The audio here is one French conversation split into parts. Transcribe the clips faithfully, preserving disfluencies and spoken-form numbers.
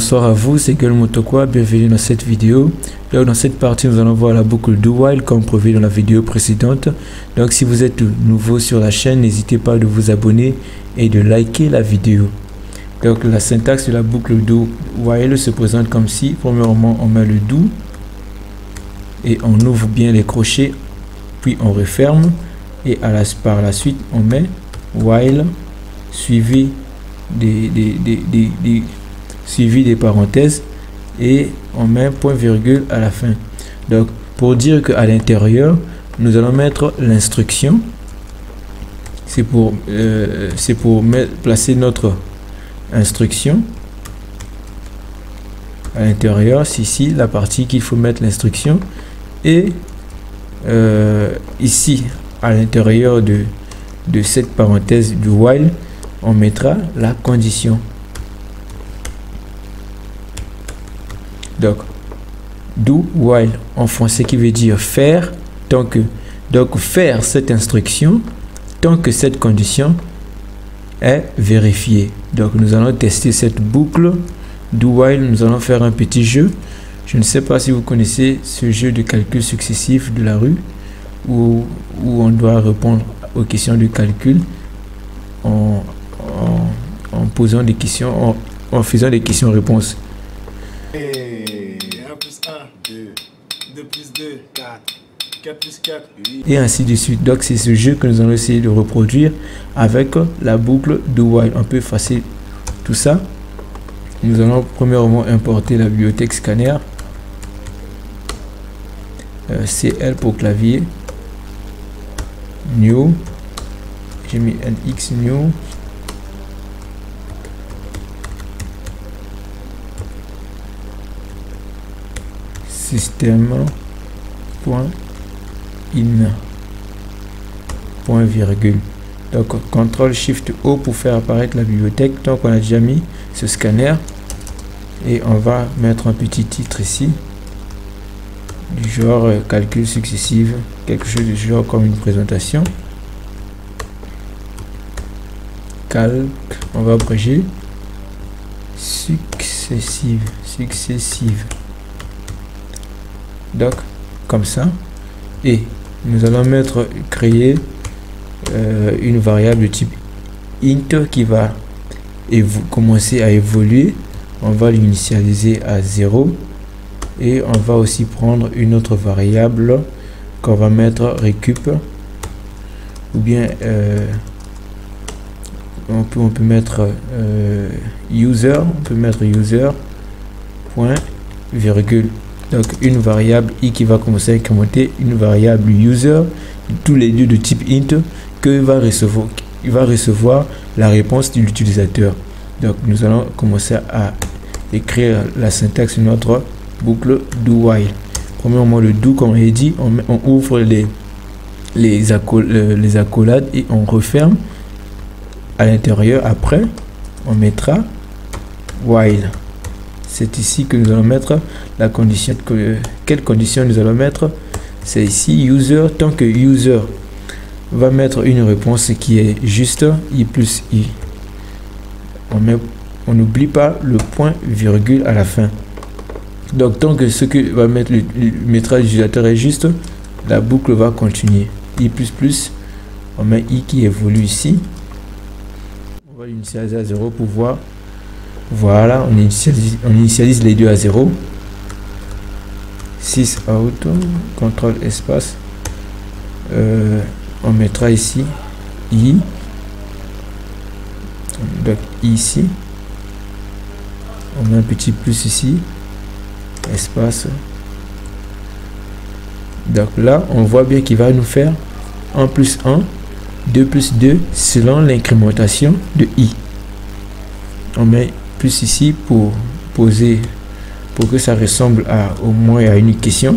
bonsoir à vous, c'est Gueule Motokwa, bienvenue dans cette vidéo. Donc dans cette partie nous allons voir la boucle do while comme prévu dans la vidéo précédente. Donc si vous êtes nouveau sur la chaîne, n'hésitez pas de vous abonner et de liker la vidéo. Donc la syntaxe de la boucle do while se présente comme si, premièrement on met le do et on ouvre bien les crochets, puis on referme et à la, par la suite on met while suivi des, des, des, des, des suivi des parenthèses et on met un point virgule à la fin. Donc pour dire que à l'intérieur nous allons mettre l'instruction, c'est pour euh, c'est pour mettre, placer notre instruction à l'intérieur. C'est ici la partie qu'il faut mettre l'instruction et euh, ici à l'intérieur de de cette parenthèse du while on mettra la condition. Donc do while en français qui veut dire faire tant que, donc faire cette instruction tant que cette condition est vérifiée. Donc nous allons tester cette boucle do while. Nous allons faire un petit jeu. Je ne sais pas si vous connaissez ce jeu de calcul successif de la rue où, où on doit répondre aux questions de calcul en, en, en posant des questions, en, en faisant des questions-réponses. un plus un, deux, deux plus deux, quatre, quatre plus quatre, huit. Et ainsi de suite. Donc c'est ce jeu que nous allons essayer de reproduire avec la boucle do while. On peut effacer tout ça. Nous allons premièrement importer la bibliothèque scanner, euh, C L pour clavier, new, j'ai mis N X new, système point in point virgule. Donc contrôle shift O pour faire apparaître la bibliothèque. Donc on a déjà mis ce scanner et on va mettre un petit titre ici du genre euh, calcul successif, quelque chose du genre comme une présentation. Calque, on va abréger successive, successive. Donc comme ça, et nous allons mettre créer euh, une variable de type int qui va commencer à évoluer. On va l'initialiser à zéro et on va aussi prendre une autre variable qu'on va mettre récup, ou bien euh, on peut on peut mettre euh, user, on peut mettre user point virgule. Donc une variable i qui va commencer à incrémenter une variable user, tous les deux de type int, que va recevoir, il va recevoir la réponse de l'utilisateur. Donc nous allons commencer à écrire la syntaxe de notre boucle do while. Premièrement le do, comme on a dit, on, on ouvre les les, accol les accolades et on referme à l'intérieur. Après on mettra while. C'est ici que nous allons mettre la condition. Que, quelle condition nous allons mettre? C'est ici user. Tant que user va mettre une réponse qui est juste, i plus i, on met, on n'oublie pas le point virgule à la fin. Donc tant que ce que va mettre le, le métrage utilisateur est juste, la boucle va continuer. I plus plus, on met i qui évolue ici. On va l'initialiser à zéro pour voir. Voilà, on initialise, on initialise les deux à zéro. six out, contrôle espace. Euh, on mettra ici i. Donc ici. On met un petit plus ici. Espace. Donc là, on voit bien qu'il va nous faire un plus un, deux plus deux selon l'incrémentation de i. On met plus ici pour poser, pour que ça ressemble à au moins à une question.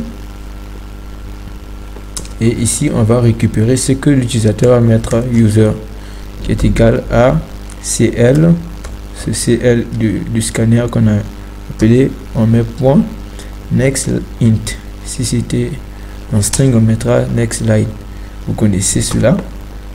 Et ici on va récupérer ce que l'utilisateur va mettre user, qui est égal à cl, ce cl du, du scanner qu'on a appelé. On met point next int. Si c'était en string, on mettra next line. Vous connaissez cela.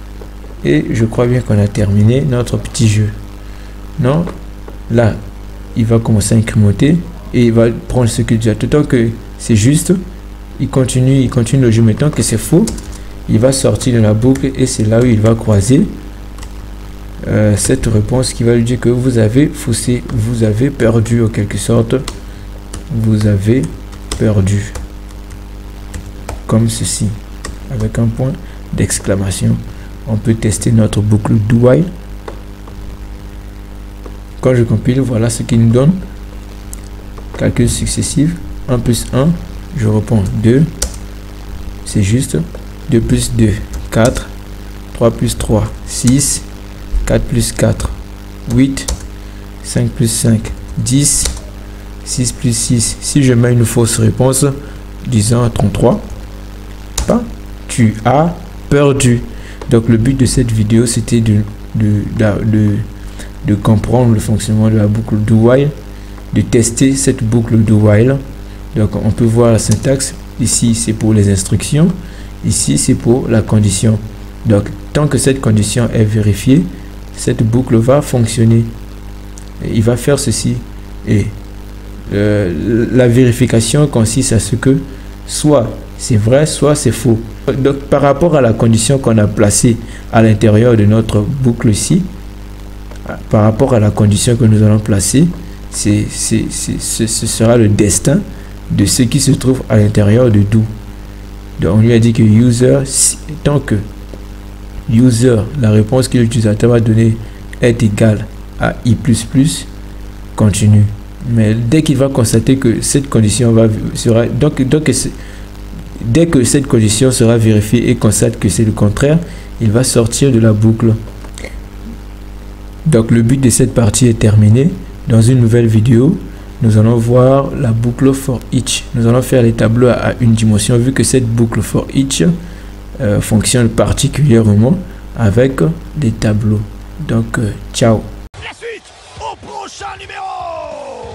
Et je crois bien qu'on a terminé notre petit jeu. Non, là il va commencer à incrémenter et il va prendre ce que déjà tout le temps que c'est juste, il continue, il continue le jeu. Maintenant que c'est faux, il va sortir de la boucle et c'est là où il va croiser euh, cette réponse qui va lui dire que vous avez faussé, vous avez perdu en quelque sorte, vous avez perdu, comme ceci, avec un point d'exclamation. On peut tester notre boucle do while. Quand je compile, voilà ce qu'il nous donne. Calcul successif, un plus un, je réponds deux, c'est juste. Deux plus deux, quatre, trois plus trois, six, quatre plus quatre, huit, cinq plus cinq, dix, six plus six. Si je mets une fausse réponse, disant à trente-trois, pas, tu as perdu. Donc le but de cette vidéo, c'était de, de, de, de, de comprendre le fonctionnement de la boucle do while, de tester cette boucle do while. Donc on peut voir la syntaxe. Ici c'est pour les instructions, ici c'est pour la condition. Donc tant que cette condition est vérifiée, cette boucle va fonctionner. Et il va faire ceci. Et euh, la vérification consiste à ce que soit c'est vrai, soit c'est faux. Donc par rapport à la condition qu'on a placée à l'intérieur de notre boucle ici, par rapport à la condition que nous allons placer, c'est, c'est, c'est, ce sera le destin de ce qui se trouve à l'intérieur de do. Donc on lui a dit que user, tant que user, la réponse que l'utilisateur va donner est égale à i plus plus, continue. Mais dès qu'il va constater que cette condition va sera donc donc dès que cette condition sera vérifiée et constate que c'est le contraire, il va sortir de la boucle. Donc le but de cette partie est terminé. Dans une nouvelle vidéo, nous allons voir la boucle for each. Nous allons faire les tableaux à une dimension, vu que cette boucle for each euh, fonctionne particulièrement avec des tableaux. Donc euh, ciao. La suite au prochain numéro.